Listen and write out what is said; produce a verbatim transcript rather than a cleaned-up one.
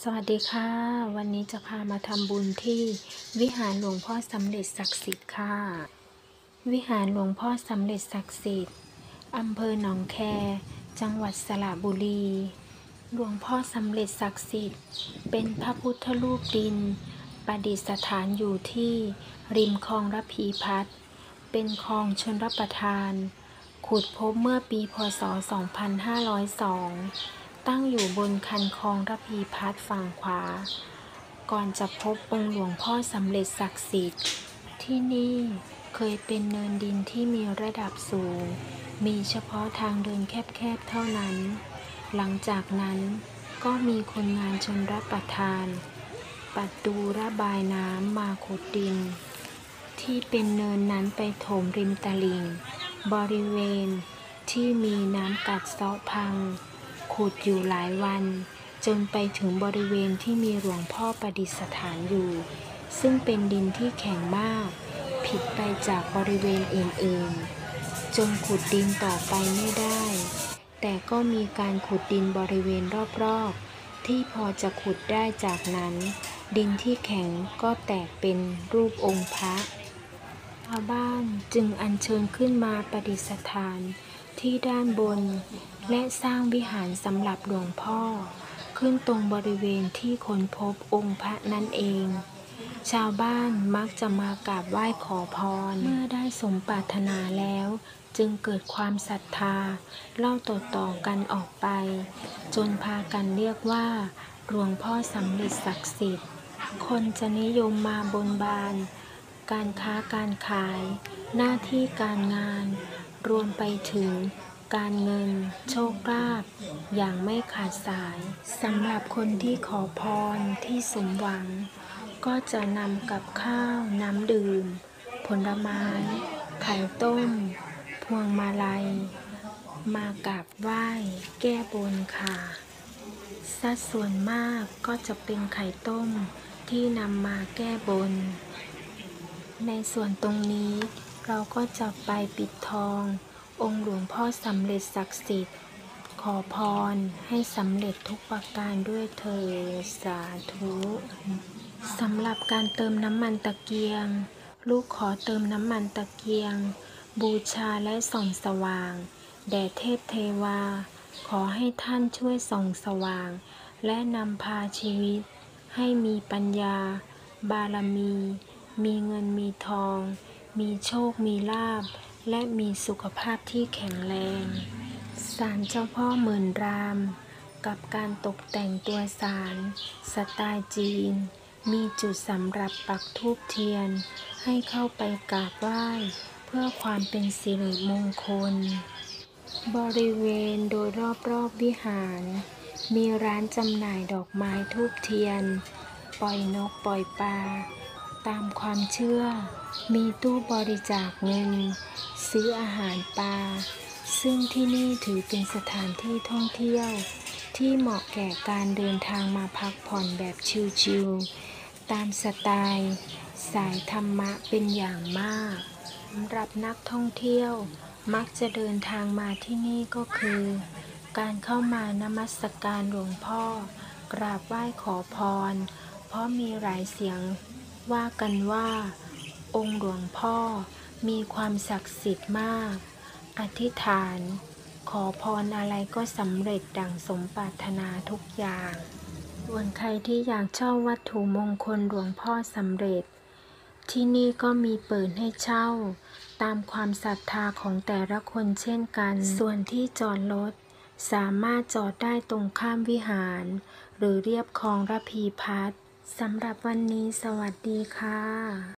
สวัสดีค่ะวันนี้จะพามาทำบุญที่วิหารหลวงพ่อสำเร็จศักดิ์สิทธิ์ค่ะวิหารหลวงพ่อสำเร็จศักดิ์สิทธิ์อำเภอหนองแคจังหวัดสระบุรีหลวงพ่อสำเร็จศักดิ์สิทธิ์เป็นพระพุทธรูปดินประดิษฐานอยู่ที่ริมคลองระพีพัฒน์เป็นคลองชลประทานขุดพบเมื่อปีพ.ศ. สองพันห้าร้อยสองตั้งอยู่บนคันคลองระพีพัฒน์ฝั่งขวาก่อนจะพบองค์หลวงพ่อสำเร็จศักดิ์สิทธิ์ที่นี่เคยเป็นเนินดินที่มีระดับสูงมีเฉพาะทางเดินแคบๆเท่านั้นหลังจากนั้นก็มีคนงานชลประทานประตูระบายน้ำมาขุดดินที่เป็นเนินนั้นไปถมริมตลิ่งบริเวณที่มีน้ำกัดเซาะพังขุดอยู่หลายวันจนไปถึงบริเวณที่มีหลวงพ่อประดิษฐานอยู่ซึ่งเป็นดินที่แข็งมากผิดไปจากบริเวณอื่นๆจนขุดดินต่อไปไม่ได้แต่ก็มีการขุดดินบริเวณรอบๆที่พอจะขุดได้จากนั้นดินที่แข็งก็แตกเป็นรูปองค์พระชาวบ้านจึงอัญเชิญขึ้นมาประดิษฐานที่ด้านบนและสร้างวิหารสำหรับหลวงพ่อขึ้นตรงบริเวณที่ค้นพบองค์พระนั่นเองชาวบ้านมักจะมากราบไหว้ขอพรเมื่อได้สมปรารถนาแล้วจึงเกิดความศรัทธาเล่าต่อๆกันออกไปจนพากันเรียกว่าหลวงพ่อสำเร็จศักดิ์สิทธิ์คนจะนิยมมาบนบานการค้าการขายหน้าที่การงานรวมไปถึงการเงินโชคลาภอย่างไม่ขาดสายสำหรับคนที่ขอพรที่สมหวังก็จะนำกับข้าวน้ำดื่มผลไม้ไข่ต้มพวงมาลัยมากราบไหว้แก้บนค่ะสัดส่วนมากก็จะเป็นไข่ต้มที่นำมาแก้บนในส่วนตรงนี้เราก็จะไปปิดทององค์หลวงพ่อสำเร็จศักดิ์สิทธิ์ขอพรให้สำเร็จทุกประการด้วยเถิดสาธุสำหรับการเติมน้ำมันตะเกียงลูกขอเติมน้ำมันตะเกียงบูชาและส่องสว่างแด่เทพเทวาขอให้ท่านช่วยส่องสว่างและนำพาชีวิตให้มีปัญญาบารมีมีเงินมีทองมีโชคมีลาภและมีสุขภาพที่แข็งแรงศาลเจ้าพ่อหมื่นรามกับการตกแต่งตัวศาลสไตล์จีนมีจุดสำหรับปักธูปเทียนให้เข้าไปกราบไหว้เพื่อความเป็นสิริมงคลบริเวณโดยรอบๆวิหารมีร้านจำหน่ายดอกไม้ธูปเทียนปล่อยนกปล่อยปลาตามความเชื่อมีตู้บริจาคเงินซื้ออาหารปลาซึ่งที่นี่ถือเป็นสถานที่ท่องเที่ยวที่เหมาะแก่การเดินทางมาพักผ่อนแบบชิลๆตามสไตล์สายธรรมะเป็นอย่างมากสำหรับนักท่องเที่ยวมักจะเดินทางมาที่นี่ก็คือการเข้ามานมัสการหลวงพ่อกราบไหว้ขอพรเพราะมีหลายเสียงว่ากันว่าองค์หลวงพ่อมีความศักดิ์สิทธิ์มากอธิษฐานขอพรอะไรก็สำเร็จดังสมปรารถนาทุกอย่างส่วนใครที่อยากเช่าวัตถุมงคลหลวงพ่อสำเร็จที่นี่ก็มีเปิดให้เช่าตามความศรัทธาของแต่ละคนเช่นกันส่วนที่จอดรถสามารถจอดได้ตรงข้ามวิหารหรือเรียบคลองระพีพัฒน์สำหรับวันนี้สวัสดีค่ะ